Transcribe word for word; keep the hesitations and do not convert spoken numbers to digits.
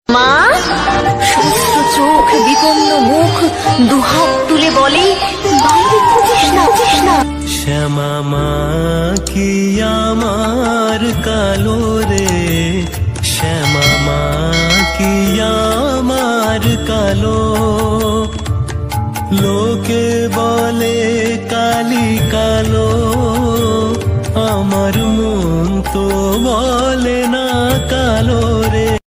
মা সহস্র চোখ বিপন্ন মুখ দুহাত তুলে বলে বাইরে খুঁজিস না খুঁজিস না। শ্যামা মা কি আমার কালো রে, শ্যামা মা কি আমার কালো। লোকে বলে কালি কালো, আমার মন তো বলে না কালো।